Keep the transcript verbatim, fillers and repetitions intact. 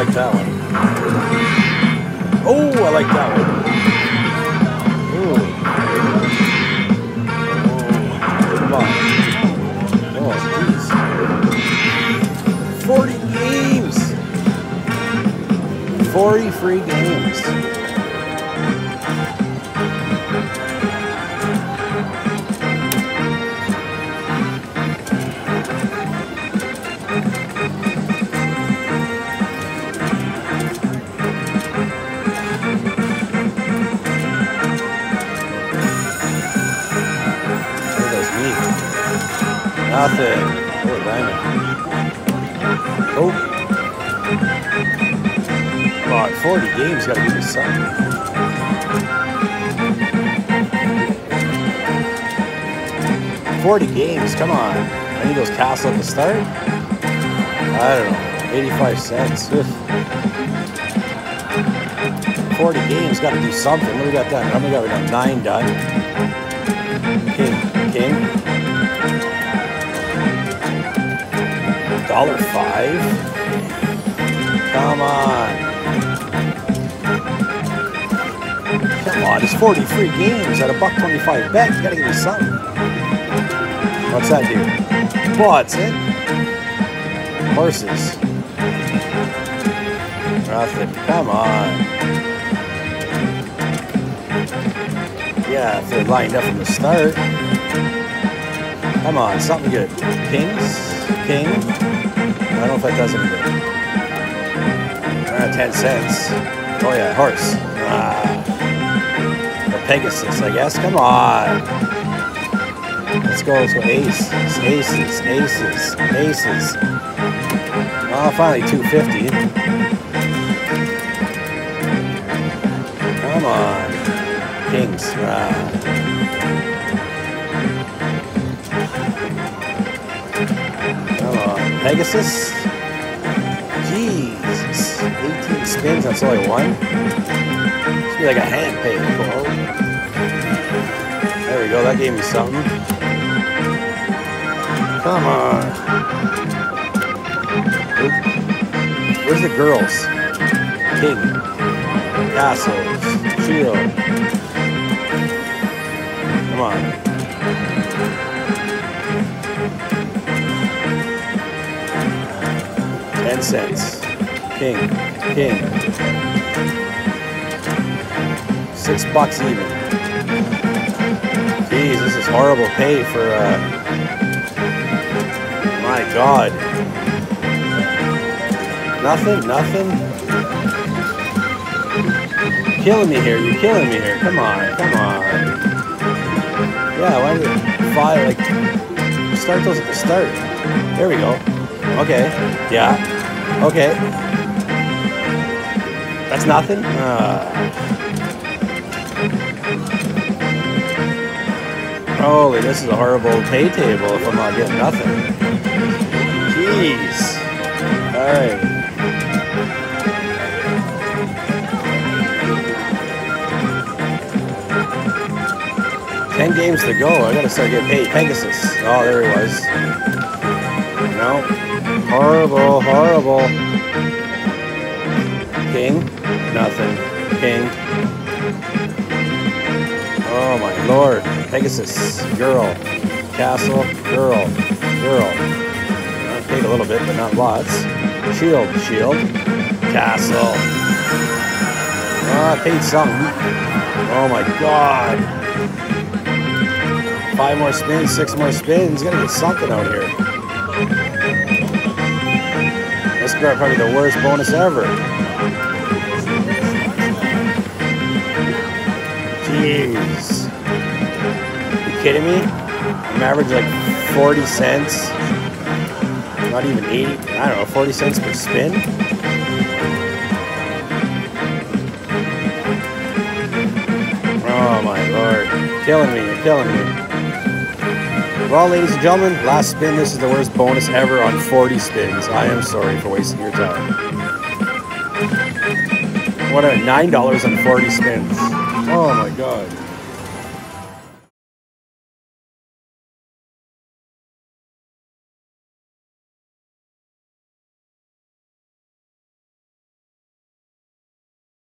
like that one. Oh, I like that one. Ooh. Oh, come on. Oh, jeez. forty games. forty free games. Nothing. Oh, diamond. Oh. Wow, forty games, gotta give me something. forty games, come on. I need those castles at the start. I don't know, eighty-five cents. Oof. forty games, gotta do something. What do we got done? How many got we done? Nine done. King, king. Dollar five. Come on. Come on, it's forty free games at a buck twenty-five bet. You gotta give me something. What's that do? What's it? Horses. Nothing. Come on. Yeah, if they're lined up from the start. Come on, something good. Kings. King. I don't know if that does anything. Uh, ten cents. Oh yeah, horse. Ah. The Pegasus, I guess. Come on. Let's go, let's go. Ace. Aces, aces, aces. Oh, finally two fifty. Come on. Kings. Ah. Pegasus? Jesus. eighteen spins, that's only one? It's be like a hand pay. Oh. There we go, that gave me something. Come on. Oop. Where's the girls? King. Castles. Shield. Come on. ten cents. King. King. Six bucks even. Jeez, this is horrible pay for, uh... my God. Nothing? Nothing? Killing me here. You're killing me here. Come on. Come on. Yeah, why did it fly like... Start those at the start. There we go. Okay. Yeah. Okay. That's nothing? Uh. Holy, this is a horrible pay table if I'm not getting nothing. Jeez. Alright. Ten games to go. I gotta start getting paid. Pegasus. Oh, there he was. No. Horrible, horrible. King? Nothing. King. Oh my lord. Pegasus. Girl. Castle. Girl. Girl. I paid a little bit, but not lots. Shield. Shield. Castle. Oh, I paid something. Oh my god. Five more spins, six more spins. Gotta get something out here. This is probably the worst bonus ever. Jeez. You kidding me? I'm averaging like forty cents. Not even eighty. I don't know, forty cents per spin. Oh my lord. Killing me, you're killing me. Well, ladies and gentlemen, last spin. This is the worst bonus ever on forty spins. I am sorry for wasting your time. What are nine dollars on forty spins? Oh my god.